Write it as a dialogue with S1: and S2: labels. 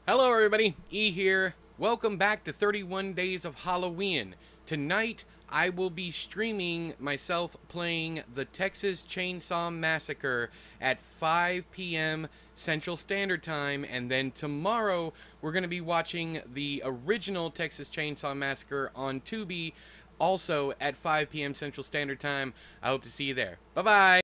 S1: Hello everybody, E here. Welcome back to 31 Days of Halloween. Tonight I will be streaming myself playing the Texas Chainsaw Massacre at 5 p.m. Central Standard Time, and then tomorrow we're going to be watching the original Texas Chainsaw Massacre on Tubi, also at 5 p.m. Central Standard Time. I hope to see you there. Bye-bye!